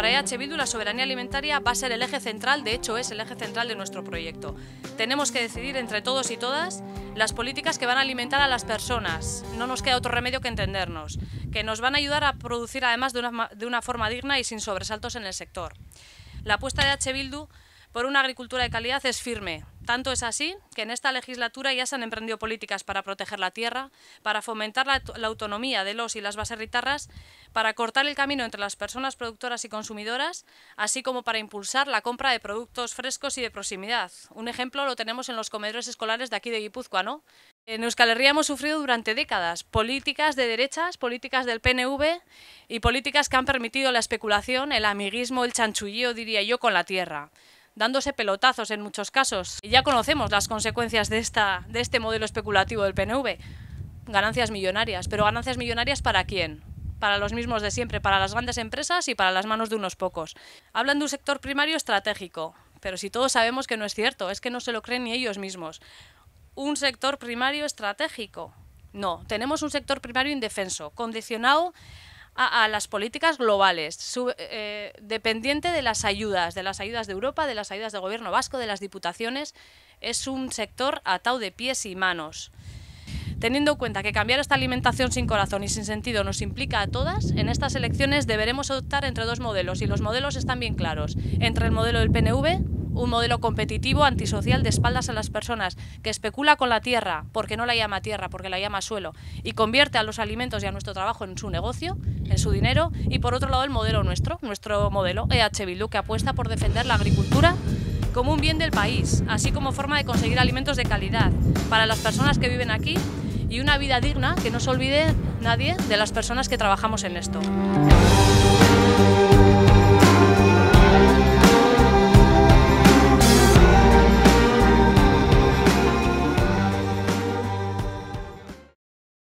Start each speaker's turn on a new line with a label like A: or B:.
A: Para EH Bildu la soberanía alimentaria va a ser el eje central, de hecho es el eje central de nuestro proyecto. Tenemos que decidir entre todos y todas las políticas que van a alimentar a las personas. No nos queda otro remedio que entendernos, que nos van a ayudar a producir además de una forma digna y sin sobresaltos en el sector. La apuesta de EH Bildu por una agricultura de calidad es firme. Tanto es así que en esta legislatura ya se han emprendido políticas para proteger la tierra, para fomentar la autonomía de los y las baserritarras, para cortar el camino entre las personas productoras y consumidoras, así como para impulsar la compra de productos frescos y de proximidad. Un ejemplo lo tenemos en los comedores escolares de aquí de Guipúzcoa, ¿no? En Euskal Herria hemos sufrido durante décadas políticas de derechas, políticas del PNV y políticas que han permitido la especulación, el amiguismo, el chanchulleo, diría yo, con la tierra, dándose pelotazos en muchos casos. Y ya conocemos las consecuencias de este modelo especulativo del PNV. Ganancias millonarias. ¿Pero ganancias millonarias para quién? Para los mismos de siempre, para las grandes empresas y para las manos de unos pocos. Hablan de un sector primario estratégico, pero si todos sabemos que no es cierto, es que no se lo creen ni ellos mismos. ¿Un sector primario estratégico? No, tenemos un sector primario indefenso, condicionado a las políticas globales, dependiente de las ayudas de Europa, de las ayudas del gobierno vasco, de las diputaciones. Es un sector atado de pies y manos. Teniendo en cuenta que cambiar esta alimentación sin corazón y sin sentido nos implica a todas, en estas elecciones deberemos optar entre dos modelos, y los modelos están bien claros. Entre el modelo del PNV, un modelo competitivo, antisocial, de espaldas a las personas, que especula con la tierra, porque no la llama tierra, porque la llama suelo, y convierte a los alimentos y a nuestro trabajo en su negocio, en su dinero, y por otro lado el modelo nuestro modelo EH Bildu, que apuesta por defender la agricultura como un bien del país, así como forma de conseguir alimentos de calidad para las personas que viven aquí y una vida digna, que no se olvide nadie de las personas que trabajamos en esto.